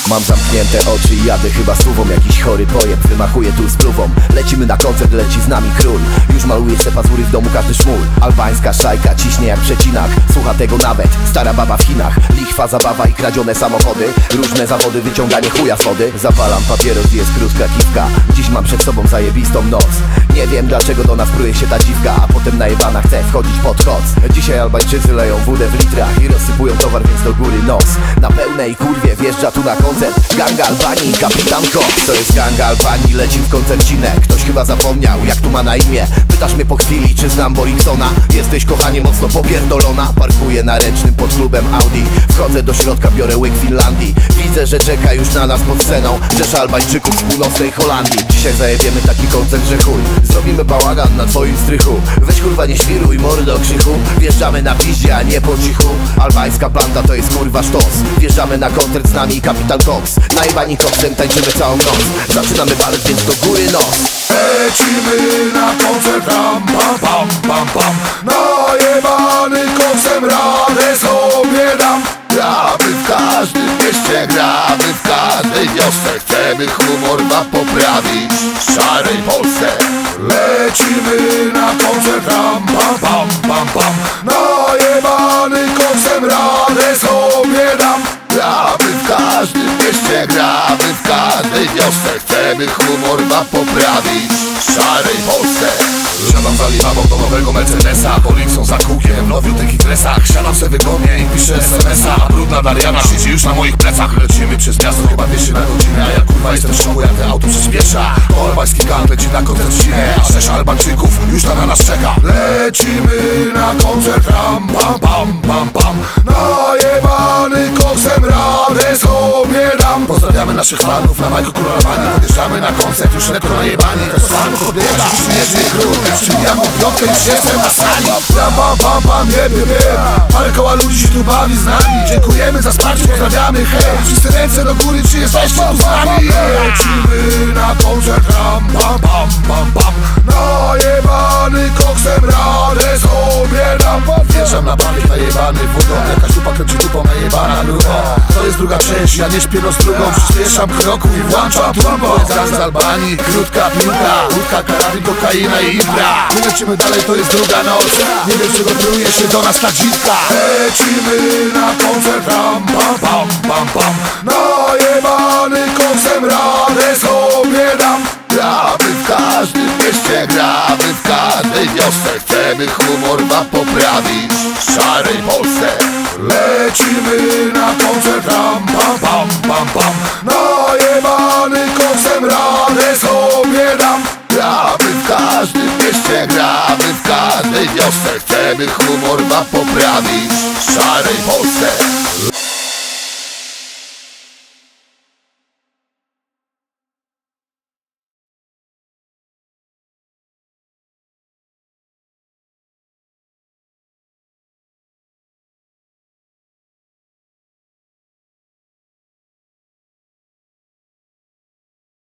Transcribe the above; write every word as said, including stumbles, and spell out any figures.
Mam zamknięte oczy i jadę chyba suwą. Jakiś chory pojeb wymachuje tu z pluwą. Lecimy na koncert, leci z nami król. Już maluje se pazury w domu każdy szmul. Albańska szajka ciśnie jak przecinach. Słucha tego nawet stara baba w Chinach. Lichwa, zabawa i kradzione samochody. Różne zawody, wyciąganie chuja z wody. Zapalam papieros, jest krótka kiwka. Dziś mam przed sobą zajebistą noc. Nie wiem dlaczego do nas pruje się ta dziwka, a potem najebana chce wchodzić pod koc. Dzisiaj Albańczycy leją wódę w litrach i rozsypują towar, więc do góry nos. Na pełnej kurwie wjeżdża tu na koncert gang Albanii, Kapitan Cox. To jest gang Albanii, leci w koncercinę. Ktoś chyba zapomniał jak tu ma na imię. Pytasz mnie po chwili czy znam Boriksona. Jesteś kochanie mocno popierdolona. Parkuję na Ręcznym pod klubem Audi. Wchodzę do środka, biorę łyk Finlandii. Widzę, że czeka już na nas pod sceną rzesza Albańczyków z północnej Holandii. Dzisiaj zajebiemy taki koncert, że chuj, zrobimy bałagan na twoim strychu. Weź kurwa nie świruj mordo krzychu. Wjeżdżamy na piździe, a nie po cichu. Albańska banda to jest kurwa sztos. Wjeżdżamy na koncert z nami Kapitan Cox. Najebani koksem tańczymy całą noc. Zaczynamy balet, więc do góry nos. Lecimy na koncert, ram, pam, pam, pam, pam. Najebany koksem radę sobie dam. Gramy w każdym mieście, gramy w każdej wiosce. Chcemy humor wam poprawić w szarej Polsce. Lecimy na koncert, ram, pam, pam, pam, pam. Najebany koksem radę sobie dam. Gramy w każdym mieście, gramy w każdej wiosce. Chcemy humor wam poprawić w szarej Polsce. Siadam za liwawą do nowego Mercedesa. Bolikson za kółkiem w nowiutych dresach. Siadam se wygodnie i piszę es em es a. A brudna Dariana siedzi już na moich plecach. Lecimy przez miasto chyba dwieście na godzinę. A ja kurwa jestem w szoku jak te auto przyspiesza. Albański gang leci na koncert w Cinie. A rzesza Albańczyków już na nas czeka. Lecimy na koncert, ram, pam, pam, pam, pam. Najebany koksem radę sobie dam. Pozdrawiamy naszych fanów na Majku Królowani. Podjeżdżamy na koncert już lekko najebani. To z fanów odbiega śmieszny król. Przybijam w piątkę, już jestem na sali. Pam, pam, pam, pam, jeb, jeb, jeb. Ale koła ludzi się tu bawi z nami. Dziękujemy za wsparcie, pozdrawiamy, hej. Wszyscy ręce do góry, czy jesteście tu z nami? Lecimy na koncert, ram, pam, pam, pam, pam. Najebany koksem radę sobie dam. Wjeżdżam na bawiek najebany wodą. Jakaś dupa kręci dupą najebana grubo. To jest druga część, ja nie śpię z drugą. Przyspieszam kroku i włączam turbo. Jest z Albanii, krótka piłka. Łódka, karabin, kokaina i impra. My lecimy dalej, to jest druga noc. Nie wiem czego truje się do nas ta dziwka. Lecimy na koncert, ram, pam, pam, pam, pam. Najebany koksem radę sobie dam. Gramy w każdym mieście, gramy w każdej wiosce. Chcemy humor wam poprawić w szarej Polsce. Lecimy na koncert, ram, pam, pam, pam, pam. Najebany koksem radę sobie dam. Gramy w każdym mieście, gramy w każdej wiosce. Chcemy humor wam poprawić w szarej Polsce.